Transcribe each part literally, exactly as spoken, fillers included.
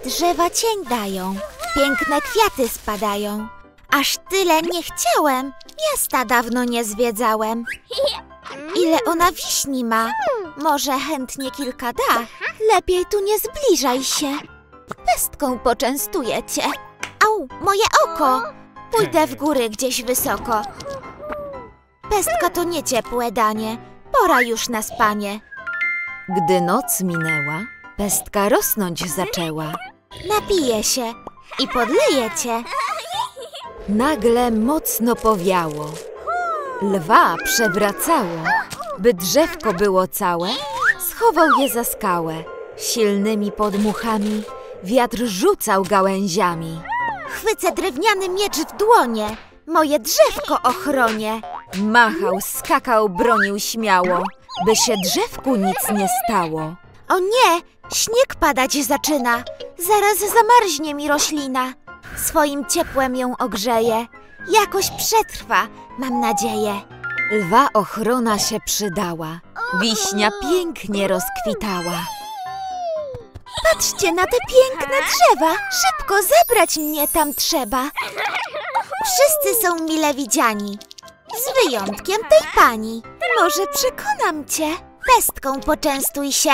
Drzewa cień dają, piękne kwiaty spadają. Aż tyle nie chciałem, miasta dawno nie zwiedzałem. Ile ona wiśni ma, może chętnie kilka da. Lepiej tu nie zbliżaj się, pestką poczęstuję cię. Au, moje oko! Pójdę w góry gdzieś wysoko. Pestka to nie ciepłe danie, pora już na spanie. Gdy noc minęła, pestka rosnąć zaczęła. Napiję się i podleję cię. Nagle mocno powiało, lwa przewracało. By drzewko było całe, schował je za skałę. Silnymi podmuchami wiatr rzucał gałęziami. Chwycę drewniany miecz w dłonie, moje drzewko ochronię. Machał, skakał, bronił śmiało, by się drzewku nic nie stało. O nie, śnieg padać zaczyna, zaraz zamarznie mi roślina. Swoim ciepłem ją ogrzeje, jakoś przetrwa, mam nadzieję. Lwa ochrona się przydała, wiśnia pięknie rozkwitała. Patrzcie na te piękne drzewa, szybko zebrać mnie tam trzeba. Wszyscy są mile widziani, z wyjątkiem tej pani. Może przekonam cię, pestką poczęstuj się.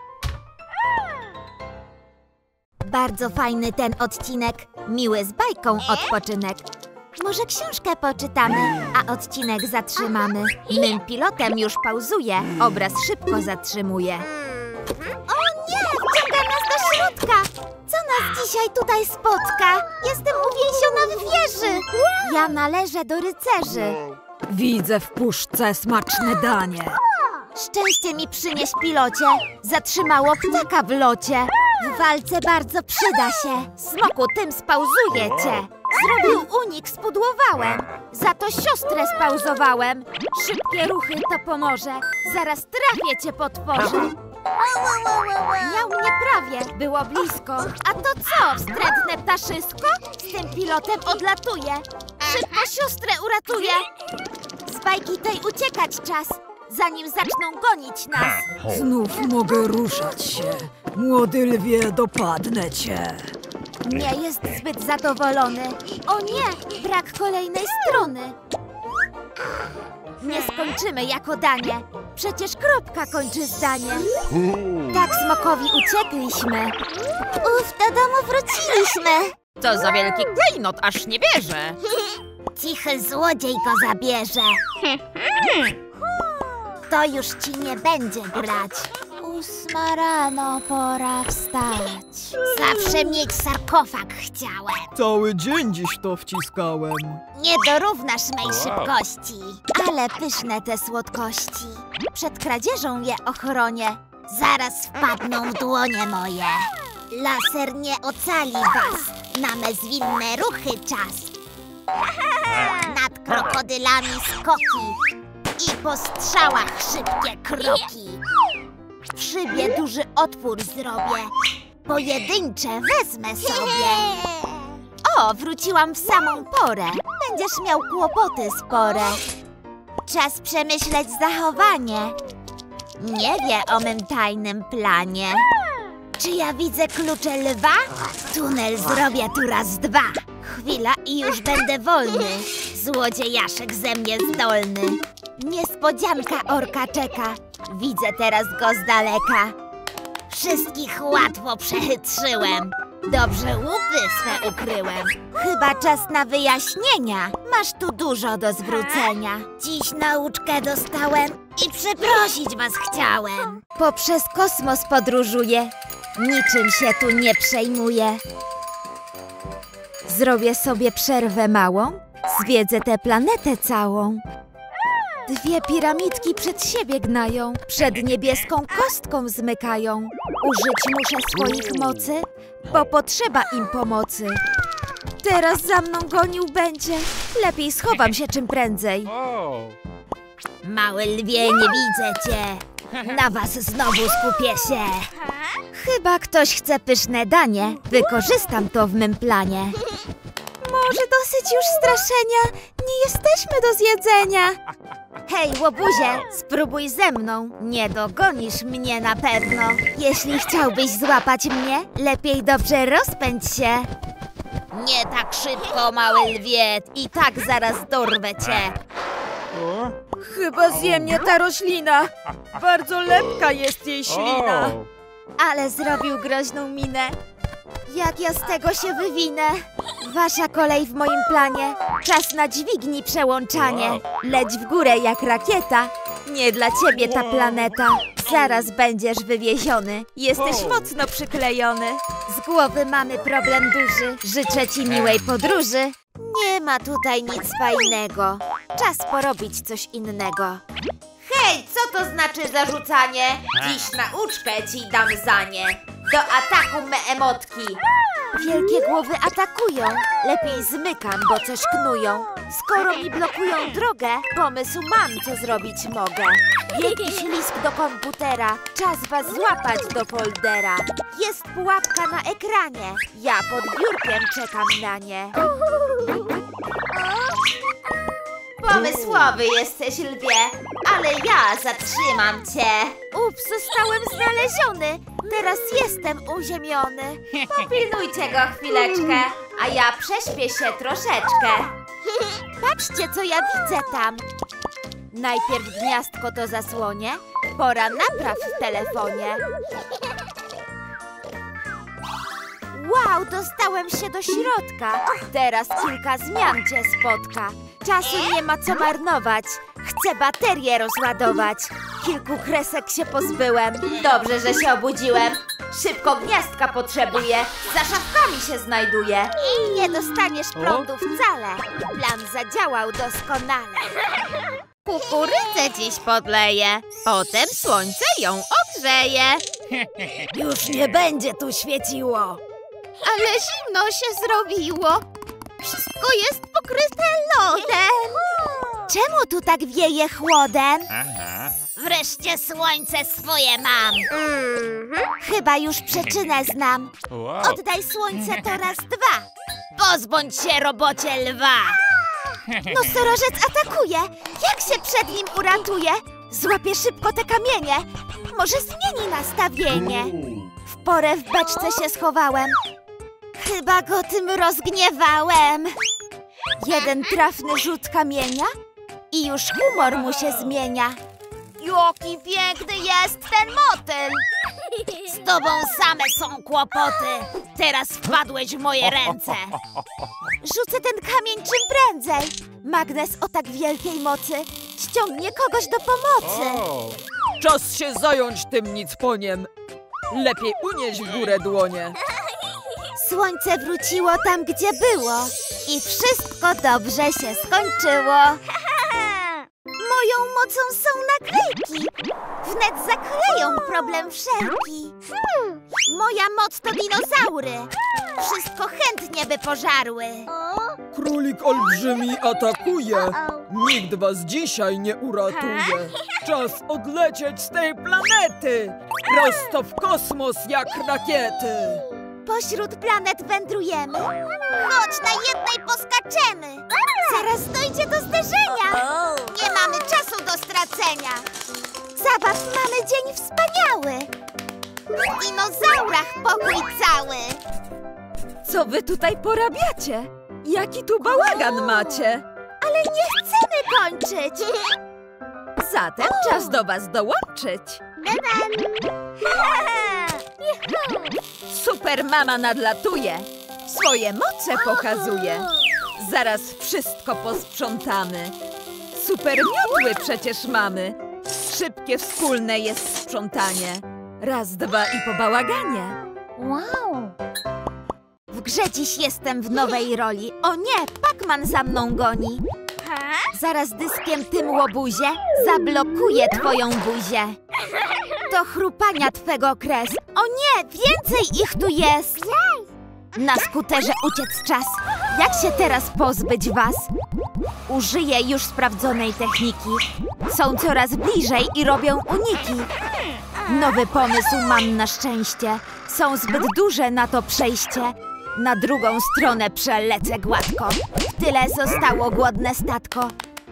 Bardzo fajny ten odcinek, miły z bajką odpoczynek. Może książkę poczytamy, a odcinek zatrzymamy. Mym pilotem już pauzuje, obraz szybko zatrzymuje. O nie, wciąga nas do środka! Co nas dzisiaj tutaj spotka? Jestem uwięziona w wieży. Ja należę do rycerzy. Widzę w puszce smaczne danie. Szczęście mi przynieś, pilocie, zatrzymało ptaka w locie. W walce bardzo przyda się, smoku tym spauzuję cię. Zrobił unik, spudłowałem, za to siostrę spauzowałem. Szybkie ruchy to pomoże, zaraz trafię cię, potworze. Miał mnie prawie, było blisko. A to co, wstrętne ptaszysko? Z tym pilotem odlatuję, szybko siostrę uratuję. Z bajki tej uciekać czas, zanim zaczną gonić nas. Znów mogę ruszać się. Młody lwie, dopadnę cię. Nie jest zbyt zadowolony. O nie, brak kolejnej strony. Nie skończymy jako danie. Przecież kropka kończy zdanie. Tak smokowi uciekliśmy. Uf, do domu wróciliśmy. Co za wielki klejnot, aż nie bierze. Cichy złodziej go zabierze. To już ci nie będzie grać. Ósma rano, pora wstać. Zawsze mieć sarkofag chciałem. Cały dzień dziś to wciskałem. Nie dorównasz mej szybkości. Ale pyszne te słodkości. Przed kradzieżą je ochronię. Zaraz wpadną w dłonie moje. Laser nie ocali was. Na me zwinne ruchy czas. Nad krokodylami skoki i po strzałach szybkie kroki. W szybie duży otwór zrobię, pojedyncze wezmę sobie. O, wróciłam w samą porę, będziesz miał kłopoty spore. Czas przemyśleć zachowanie, nie wie o mym tajnym planie. Czy ja widzę klucze lwa? Tunel zrobię tu raz dwa. Chwila i już będę wolny, złodziejaszek ze mnie zdolny. Niespodzianka orka czeka, widzę teraz go z daleka. Wszystkich łatwo przechytrzyłem, dobrze łupy swe ukryłem. Chyba czas na wyjaśnienia, masz tu dużo do zwrócenia. Dziś nauczkę dostałem i przeprosić was chciałem. Poprzez kosmos podróżuję, niczym się tu nie przejmuję. Zrobię sobie przerwę małą, zwiedzę tę planetę całą. Dwie piramidki przed siebie gnają, przed niebieską kostką zmykają. Użyć muszę swoich mocy, bo potrzeba im pomocy. Teraz za mną gonił będzie, lepiej schowam się czym prędzej. Mały lwie, nie widzę cię, na was znowu skupię się. Chyba ktoś chce pyszne danie, wykorzystam to w mym planie. Może dosyć już straszenia. Nie jesteśmy do zjedzenia. Hej, łobuzie, spróbuj ze mną. Nie dogonisz mnie na pewno. Jeśli chciałbyś złapać mnie, lepiej dobrze rozpędź się. Nie tak szybko, mały lwie. I tak zaraz dorwę cię. Chyba zje mnie ta roślina. Bardzo lepka jest jej ślina. Ale zrobił groźną minę. Jak ja z tego się wywinę? Wasza kolej w moim planie. Czas na dźwigni przełączanie. Leć w górę jak rakieta. Nie dla ciebie ta planeta. Zaraz będziesz wywieziony. Jesteś mocno przyklejony. Z głowy mamy problem duży. Życzę ci miłej podróży. Nie ma tutaj nic fajnego. Czas porobić coś innego. Hej, co to znaczy zarzucanie? Dziś nauczkę ci dam za nie. Do ataku me emotki. Wielkie głowy atakują. Lepiej zmykam, bo coś knują. Skoro mi blokują drogę, pomysł mam, co zrobić mogę. Wielki ślisk do komputera. Czas was złapać do foldera. Jest pułapka na ekranie. Ja pod biurkiem czekam na nie. Pomysłowy jesteś, lwie, ale ja zatrzymam cię. Ups, zostałem znaleziony. Teraz jestem uziemiony. Popilnujcie go chwileczkę, a ja prześpię się troszeczkę. Patrzcie, co ja widzę tam. Najpierw gniazdko to zasłonie, pora napraw w telefonie. Wow, dostałem się do środka. Teraz kilka zmian cię spotka. Czasu nie ma co marnować. Chcę baterię rozładować. Kilku kresek się pozbyłem. Dobrze, że się obudziłem. Szybko gniazdka potrzebuję. Za szafkami się znajduję. I nie dostaniesz prądu wcale. Plan zadziałał doskonale. Kukurydzę dziś podleję. Potem słońce ją ogrzeje. Już nie będzie tu świeciło. Ale zimno się zrobiło. Wszystko jest pokryte lodem. Czemu tu tak wieje chłodem? Aha. Wreszcie słońce swoje mam. Chyba już przyczynę znam. Wow. Oddaj słońce to raz, dwa. Pozbądź się, robocie lwa. Nosorożec atakuje. Jak się przed nim uratuje? Złapie szybko te kamienie. Może zmieni nastawienie. W porę w beczce się schowałem. Chyba go tym rozgniewałem. Jeden trafny rzut kamienia i już humor mu się zmienia. Jaki piękny jest ten motyl! Z tobą same są kłopoty. Teraz wpadłeś w moje ręce. Rzucę ten kamień czym prędzej. Magnes o tak wielkiej mocy ściągnie kogoś do pomocy. O. Czas się zająć tym nicponiem. Lepiej unieść w górę dłonie. Słońce wróciło tam, gdzie było i wszystko dobrze się skończyło. Moją mocą są naklejki. Wnet zakleją problem wszelki. Moja moc to dinozaury. Wszystko chętnie by pożarły. Królik olbrzymi atakuje. Nikt was dzisiaj nie uratuje. Czas odlecieć z tej planety. Prosto w kosmos jak rakiety. Pośród planet wędrujemy. Chodź, na jednej poskaczemy. Zaraz dojdzie do zderzenia. Nie mamy czasu do stracenia. Zabaw mamy dzień wspaniały. W dinozaurach pokój cały. Co wy tutaj porabiacie? Jaki tu bałagan macie? Ale nie chcemy kończyć. Zatem czas do was dołączyć. Super mama nadlatuje. Swoje moce pokazuje. Zaraz wszystko posprzątamy. Super miotły przecież mamy. Szybkie wspólne jest sprzątanie. Raz, dwa i po bałaganie. Wow. W grze dziś jestem w nowej roli. O nie, Pac-Man za mną goni. Zaraz dyskiem tym łobuzie zablokuję twoją buzię. To chrupania twego kres. O nie, więcej ich tu jest. Na skuterze uciec czas. Jak się teraz pozbyć was? Użyję już sprawdzonej techniki. Są coraz bliżej i robią uniki. Nowy pomysł mam na szczęście. Są zbyt duże na to przejście. Na drugą stronę przelecę gładko. W tyle zostało głodne statko.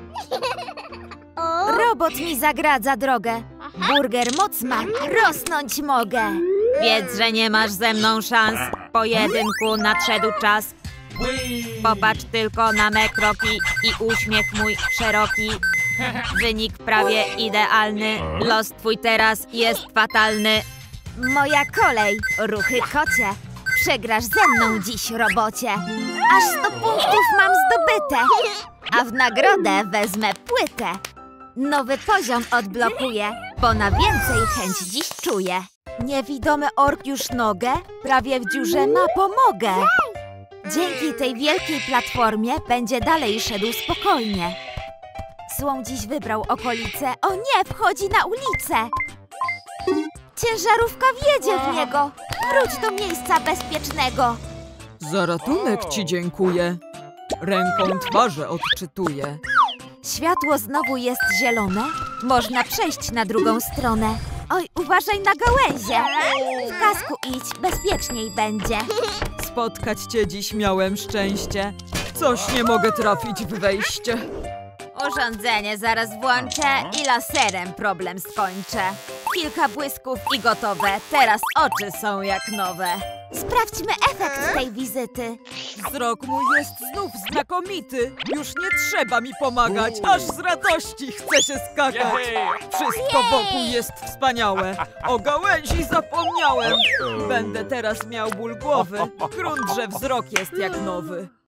Robot mi zagradza drogę. Burger moc ma, rosnąć mogę. Wiedz, że nie masz ze mną szans. W pojedynku nadszedł czas. Popatrz tylko na me kroki i uśmiech mój szeroki. Wynik prawie idealny. Los twój teraz jest fatalny. Moja kolej, ruchy kocie. Przegrasz ze mną dziś, robocie. Aż sto punktów mam zdobyte. A w nagrodę wezmę płytę. Nowy poziom odblokuję, bo na więcej chęć dziś czuję. Niewidomy ork już nogę prawie w dziurze ma, pomogę. Dzięki tej wielkiej platformie będzie dalej szedł spokojnie. Słon dziś wybrał okolicę, o nie, wchodzi na ulicę. Ciężarówka wjedzie w niego. Wróć do miejsca bezpiecznego. Za ratunek ci dziękuję. Ręką twarze odczytuję. Światło znowu jest zielone. Można przejść na drugą stronę. Oj, uważaj na gałęzie. W kasku idź, bezpieczniej będzie. Spotkać cię dziś miałem szczęście. Coś nie mogę trafić w wejście. Urządzenie zaraz włączę i laserem problem skończę. Kilka błysków I gotowe, teraz oczy są jak nowe. Sprawdźmy efekt tej wizyty. Wzrok mój jest znów znakomity. Już nie trzeba mi pomagać, aż z radości chce się skakać. Wszystko wokół jest wspaniałe. O gałęzi zapomniałem. Będę teraz miał ból głowy. Grunt, że wzrok jest jak nowy.